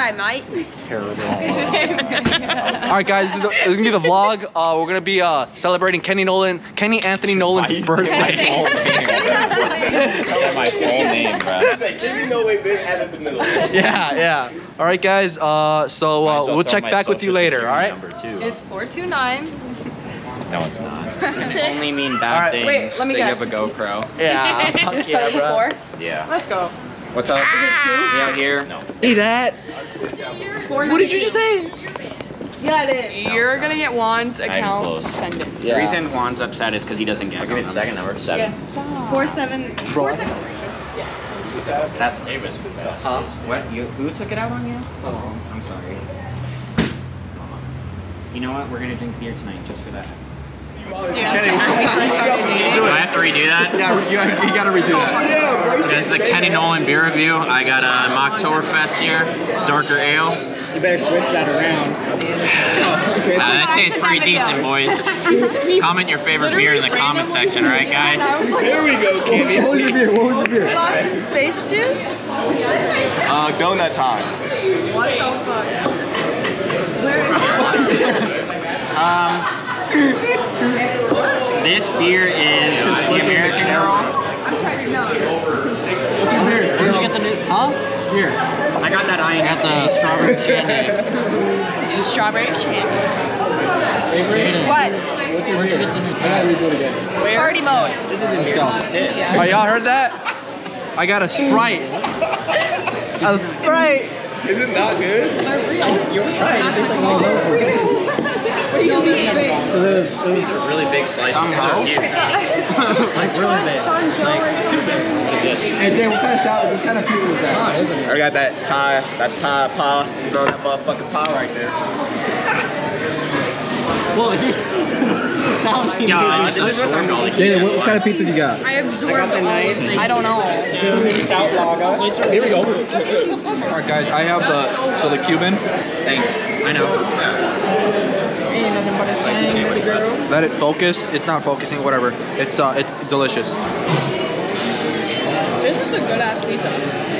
Alright, mate. Terrible. Alright guys, this is gonna be the vlog. We're gonna be celebrating Kenny Anthony Nolan's birthday. My full name, bro. Kenny Nolan been added the middle. Yeah. Alright guys, so we'll check back with you later, alright? It's 429. No, it's not. Only mean bad things. Wait, let me they guess. have a GoPro. Yeah, fuck yeah, bro. Yeah. Let's go. What's up? Is it 2? We out here? No. Hey, that. What did you just say? Yeah, it is. You're gonna get Juan's account close. suspended. The reason Juan's upset is because he doesn't get I'll give you the second number. 7. Yes. 47. That's Davis. What? Who took it out on you? Oh, I'm sorry. You know what? We're gonna drink beer tonight just for that. Do I have to redo that? Yeah, you gotta redo that. So this is the Kenny Nolan beer review. I got a Mocktoberfest here, darker ale. You better switch that around. That tastes pretty decent, boys. Comment your favorite beer in the comment section, alright guys? Here we go, Kenny. What was your beer? Boston Space Juice? Donut time. What the fuck? This beer is the American Girl. I'm trying to know. What's your beer? Where'd you get the new? Huh? Here. I got that. I got the strawberry shandy. Strawberry shandy. What? Where'd you get the new? I gotta redo it again. Party mode. This isn't here. Oh, y'all heard that? I got a Sprite. A Sprite. Is it not good? You were trying. It tastes like all over. What are you gonna be eating? These are really big slices. Somehow. They're huge. Like really big. What is this? Hey, Dan, what kind of pizza is that? I got that Thai pie. Throw that motherfucking pie right there. Well, the sound. Yeah, I just absorbed all the heat. Dana, what kind of pizza do you got? I absorbed all of it. I don't know. Stout lager. Here we go. Alright guys, I have the Cuban. Thanks. I know. Spicy sandwich, bro. Let it focus. It's not focusing, whatever. It's delicious. This is a good ass pizza.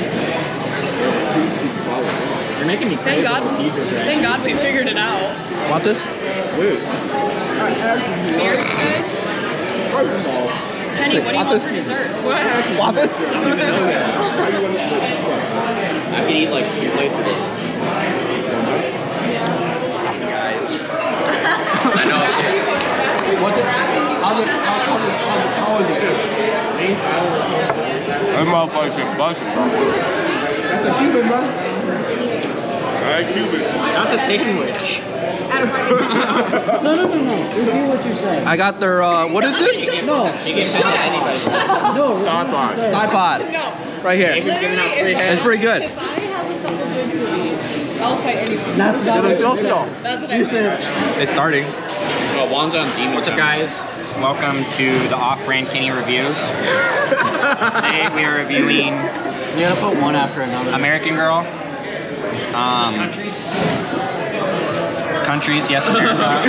You're making me Thank God. Caesars right Thank God we figured it out. Want this? Beers, guys? Kenny, what do you want for dessert? What? Want this? I could eat like 2 plates of this. Guys. I know. How is it? That motherfucker should bust it, bro. That's a Cuban, bro. Alright, Cuban. That's a sandwich. No. Repeat what you're saying. I got their, what is this? No. She can send it to anybody. No. Tide Pod. Right here. David's giving out free head. It's pretty good. If I have a couple drinks to eat, I'll fight anyone. That's not what you said. That's what I You said. It's starting. Well, Juan's on Demon. What's up, guys? Welcome to the Off-Brand Kenny Reviews. Today we are reviewing. You gotta put one after another. American Girl. Countries, yes, America.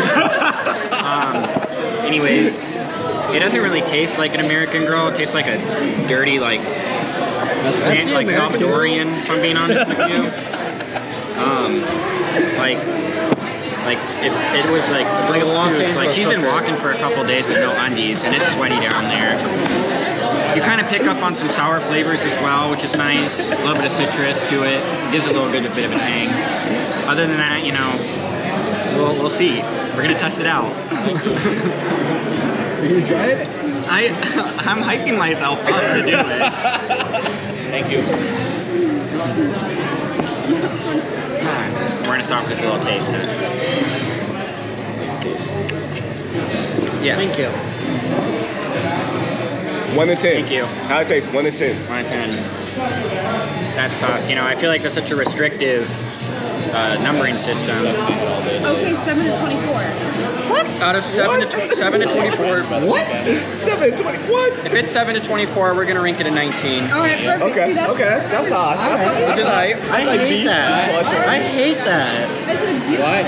Anyways, it doesn't really taste like an American Girl. It tastes like a dirty, like Salvadorian, if I'm being honest with you. Like if it was like a long, like she's been walking for a couple days with no undies, and it's sweaty down there. You kind of pick up on some sour flavors as well, which is nice. A little bit of citrus to it. Gives it a little bit of a tang. Other than that, you know, we'll see. We're gonna test it out. Are you gonna try it? I'm hyping myself up to do it. Thank you. We're gonna start with this little taste. Yeah. Thank you. 1 to 10. Thank you. How it tastes? 1 to 10. 1 to 10. That's tough. You know, I feel like there's such a restrictive numbering system. Okay, 7 to 24. What? Out of 7 to 24. What? 7 to 20. What? If it's 7 to 24, we're gonna rank it a 19. Alright, perfect. Okay, See, that's okay. That's odd. Which is right. I hate that. I hate that. It's a beautiful What?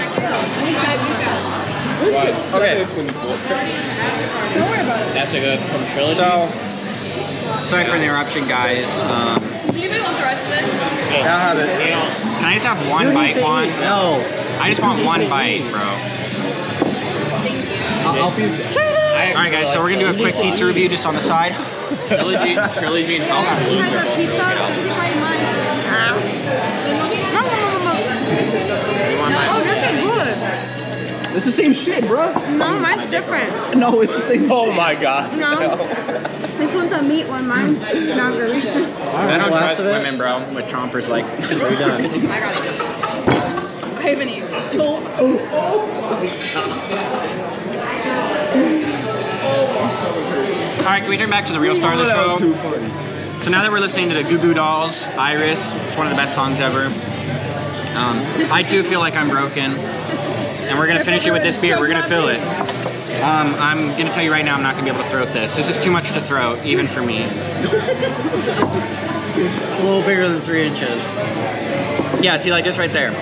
Okay. Don't worry about it. That's a good from Trilogy. So, Sorry for the interruption, guys. Does anybody want the rest of this? I'll have it. Can I just have one bite, Juan? No. I just want one bite, bro. Thank you. I'll feed you. Alright guys, so we're gonna do a quick pizza review just on the side. Trilogy and Try the pizza. Try mine. Oh, this is good. It's the same shit, bro. No, mine's different. No, it's the same Oh my god. No. This one's a meat one. Mine's margarita. I don't trust women, bro, with chompers like. We're done. I gotta eat. I haven't eaten. Alright, can we turn back to the real star of the show? So now that we're listening to the Goo Goo Dolls, Iris, it's one of the best songs ever. I too feel like I'm broken. And we're gonna finish it with this beer, we're gonna fill it. I'm gonna tell you right now, I'm not gonna be able to throat this. This is too much to throat, even for me. It's a little bigger than 3 inches. Yeah, see, like this right there.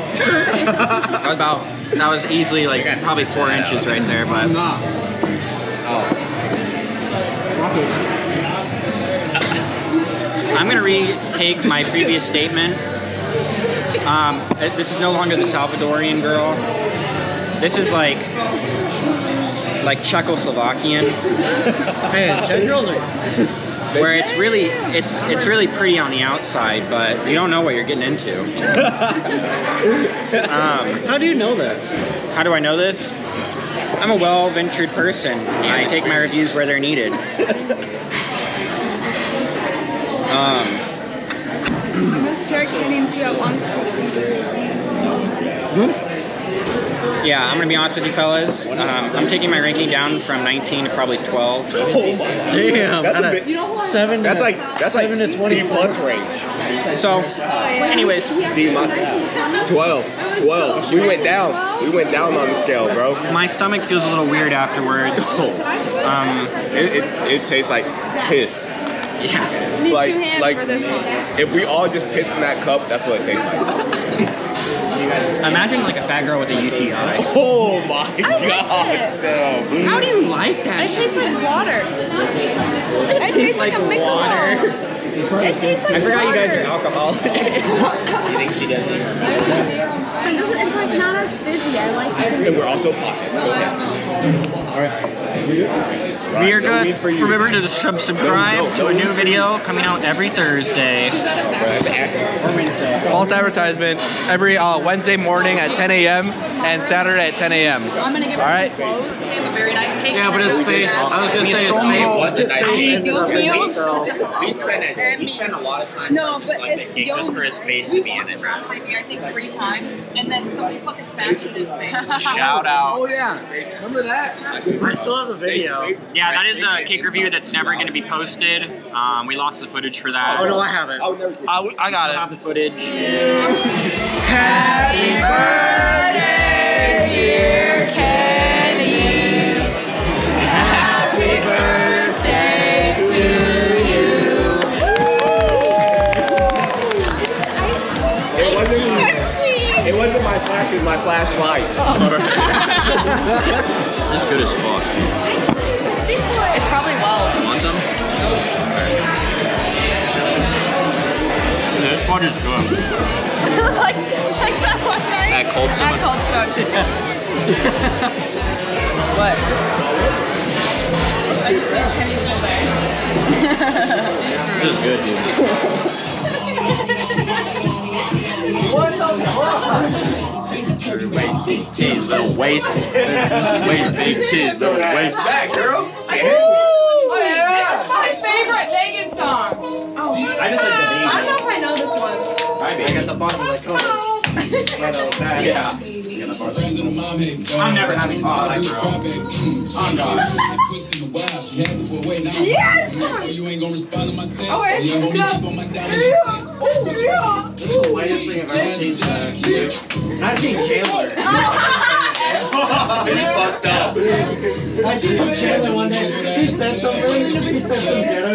That was easily like probably 4 inches right there, but. I'm gonna retake my previous statement. This is no longer the Salvadorian girl. This is like Czechoslovakian. Hey, Czech girls are. Where it's really pretty on the outside, but you don't know what you're getting into. How do you know this? How do I know this? I'm a well-ventured person. I take my reviews where they're needed. This turkey, I didn't see that once. Yeah, I'm gonna be honest with you fellas. I'm taking my ranking down from 19 to probably 12. Damn. That's a bit, 7. That's like 7 to 20 plus range. So, anyways, D minus 12. We went down. We went down on the scale, bro. my stomach feels a little weird afterwards. It tastes like piss. Yeah. Need Like- 2 hands like- for this one. If we all just pissed in that cup, that's what it tastes like. Imagine like a fat girl with a UTI. Oh my I like god. it. How do you like that? It tastes like water. It tastes like a Michelob. It tastes like I forgot you guys are water. alcoholics. I think she doesn't even remember. It's like not as fizzy. I like it. And we're also pockets. We are good. Remember to subscribe to a new video coming out every Thursday. False advertisement every Wednesday morning at 10 a.m. and Saturday at 10 a.m. I'm gonna give it All right. clothes. They have a very nice cake. Yeah, but his face. I was gonna say his It face. was a nice cake. Cake. We spent a lot of time No, just but like the it's cake just for his face to be in it. I think 3 times, and then somebody fucking smashed in his face. Shout out. yeah, remember that? I still have the video. Yeah, that is a cake review that's never going to be posted. We lost the footage for that. Oh no, I have it. I got I have it. the footage. Happy birthday, dear Kenny. Happy birthday to you. It wasn't my flash, it was my flashlight. It's good as fuck. It's probably Wells. Want some? This one is good. like that one, right? That cold That stone. cold stone. What? I just think Kenny's still there. This is good, dude. Waist, big titties, little waist. Waist, big titties, little waist. Back, girl. This is my favorite Megan song. I just like the I don't know if I know this one. I got the bottom like yeah. I'm never having fun. Oh god. Yes! Oh, wait. Whitest thing I've ever seen. I've seen Chandler. You fucked up. I seen Chandler one day. He said something. He said some ghetto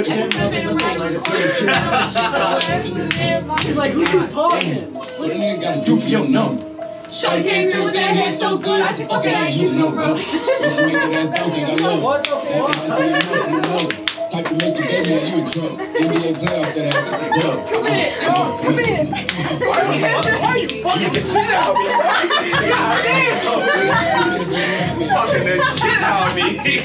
shit. He's like, who's talking? Yo, no. Shawty came here with that head so good, I said, fuck it, I ain't using no rubbish. What the fuck? Type to make the baby and you NBA playoff that ass. It's a dub. Come in. Why are you fucking the shit out of me? You fucking the shit out of me.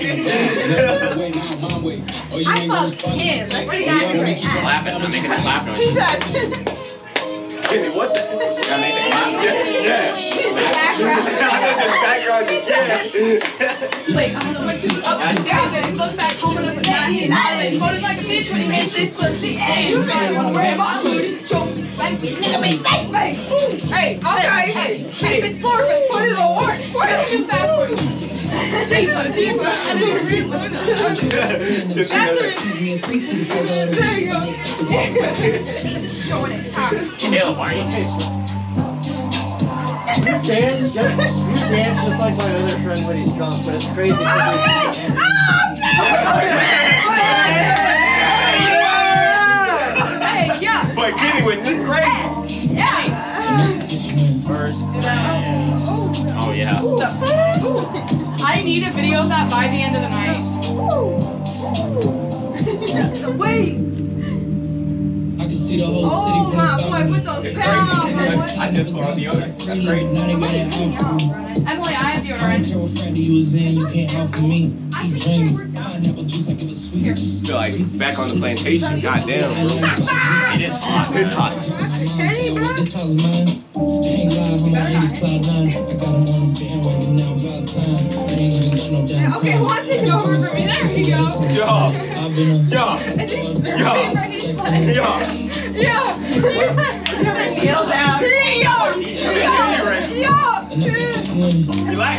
I fucked him. That's what he got to say. Clap it. I'm making a clap noise. Kenny, what the? Gotta make the clap noise. Yeah. Background. Wait, I'm gonna look to up and down and look back home and look at me. Holding like a bitch when he makes this pussy. Hey, you really wanna wear my hoodie? Choke me, spank me, nigga me, thank me. Hey, hey, keep it slurping, put it on work. Put it in fast food. Deeper, deeper, and then deeper. That's it. There you go. Showing it time. Kill, Marty. You dance just like my other friend when he's drunk, but it's crazy. Hey, yeah. But Kenny went this crazy. Yeah. First. Oh yeah. I need a video of that by the end of the night. Wait. I can see the whole city Oh from my the boy, balcony. with those It's pounds. crazy. I just put on deodorant. That's great. Now they got it out for me. Emily, I have I don't deodorant. care what Friday you was in, you can't out for me. Keep dreaming. Pineapple juice, I give it sweet. Feel like back on the plantation. Goddamn, bro. It is hot. It's hot. Kenny, bro. This house mine. Can't lie, I'm on 80s cloud 9. I got him on the bandwagon now, about time. I ain't even got no damn Okay, who wants to go over for me? There we go. Yo. I've been a... Yo. Is he serving Yo. right he's playing? Yo. Yeah. Kneel down. Relax.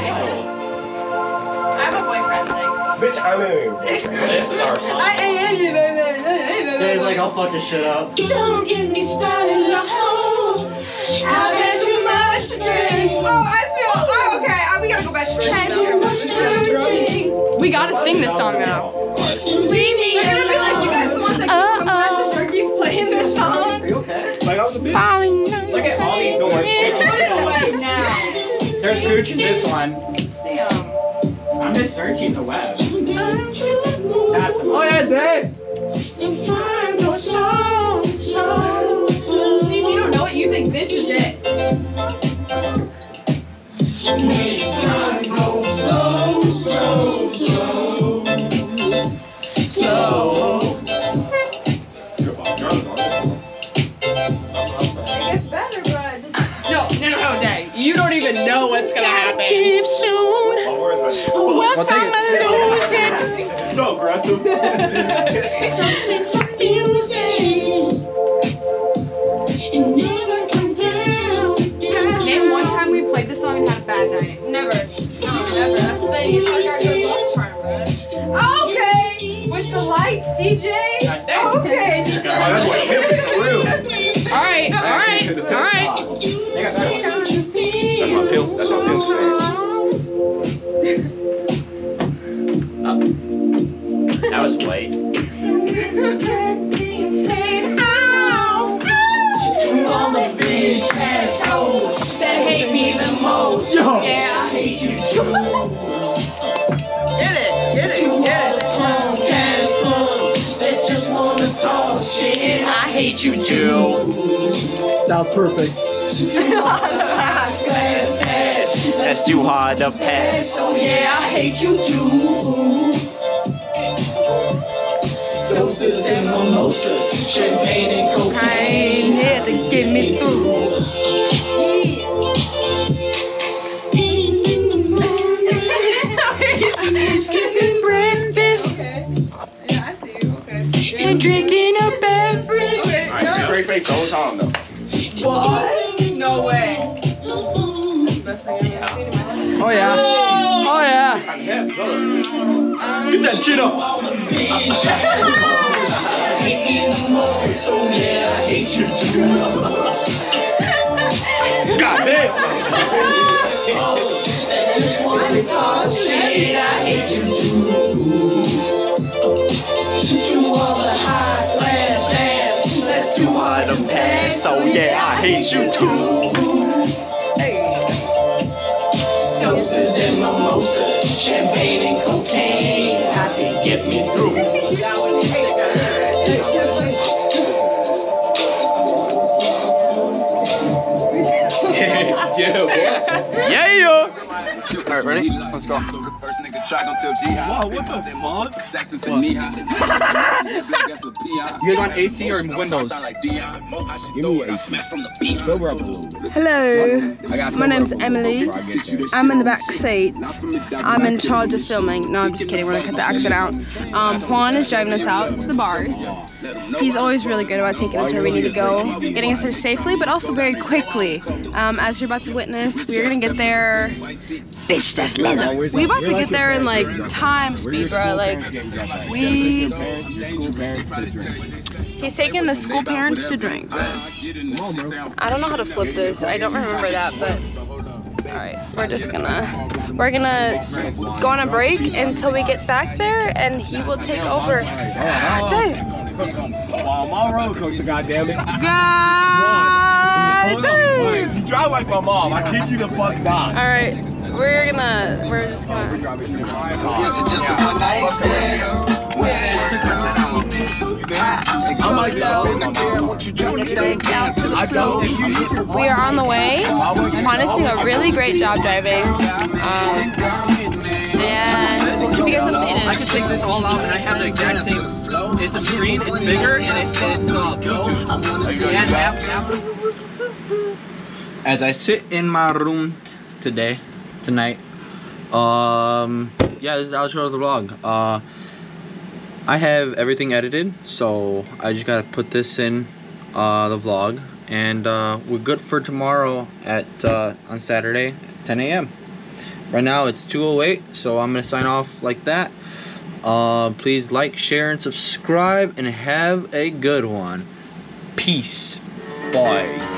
I have a boyfriend, thanks. Bitch, I'm in. This is our song. Dan's like, I'll fuck this shit up. Don't get me started, no. I've had too much to drink. Oh, I feel. Oh, okay. We gotta go back to bed. Had too much to drink. We gotta sing this song now. They're gonna be like, you guys the ones that keep coming to turkeys playing this song. Are you okay? Like I was a bitch. Look at all these doors. Wait, now. There's Gooch in this one. Damn. I'm just searching the web. That's Oh yeah, Dan! See, if you don't know it, you think this is it. It gets better, but just... No, Day. You don't even know what's gonna happen. I'll take it. So aggressive. Name one time we played this song and had a bad night. Never. No, never. That's the thing. It's like our good luck charm, bro. Okay. With the lights, DJ. Okay, DJ. That's what him for real. All right. They got better ones. That's my pimp. That's my pimp stance. That was white. All the bitch assholes that hate me the most. Yo. Yeah, I hate you too. Get it. That just wanna talk shit. I hate you too. That was perfect. That's too hard to pass. Oh yeah, I hate you too. Doses and mimosas, champagne and cocaine here to get me through. Skipping breakfast. Okay. Yeah, I see you. Okay. And drinking a beverage. Okay. Alright, straight face the whole time though. What? No way. Oh yeah. Oh yeah. I'm hip, brother. Get that shit up. God damn. Too hard to pass. So yeah, I hate you too. Doses and mimosas, champagne and cocaine. I can get me through. Yeah, yo. Alright, ready? Let's go. Whoa, what the fuck? You guys want AC or Windows? Give me AC. Sober up a little. Hello, my name's Emily. I'm in the back seat. I'm in charge of filming. No, I'm just kidding. We're gonna cut the accent out. Juan is driving us out to the bars. He's always really good about taking us where we need to go, getting us there safely, but also very quickly. As you're about to witness, we're gonna get there. Bitch, that's leather. We're about to get there in like time speed, bro. Like he's taking the school parents to drink. I don't know how to flip this. I don't remember that, but all right, we're gonna go on a break until we get back there, and he will take over. Dang. My roller coaster, goddammit. God dang. You drive like my mom. I kid you the fuck not. All right, we're just gonna. Is it just a one night stand? I'm like, We are on the way. Juan is doing a really great job driving. And we'll keep you guys updated. I could take this all out and I have the exact same. It's a screen, it's bigger, and it's Bluetooth. As I sit in my room tonight, yeah, this is the outro of the vlog. I have everything edited, so I just gotta put this in the vlog, and we're good for tomorrow at on Saturday, 10 a.m. Right now it's 2:08, so I'm gonna sign off like that. Please like, share, and subscribe, and have a good one. Peace. Bye.